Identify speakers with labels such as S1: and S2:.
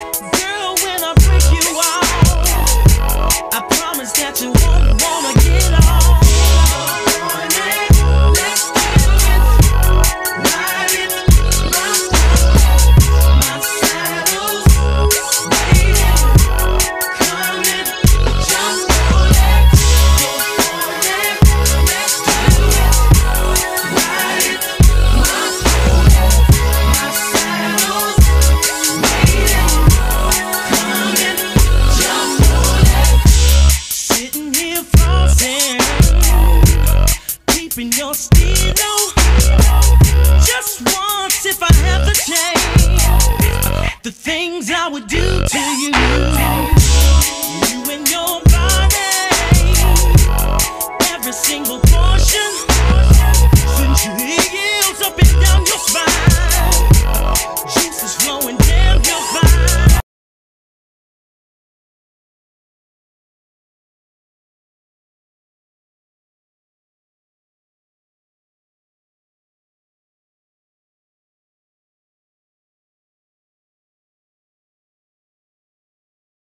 S1: Girl, when I break you off, I promise that you won't wanna get off. Let's do it, ride it, my saddle's waiting, coming, jump on it, go for it. Let's do it, ride it, my saddle's waiting, coming, jump on it. Sitting here flossing, keeping your stilo. Just once, if I have the chance, the things I would do to you.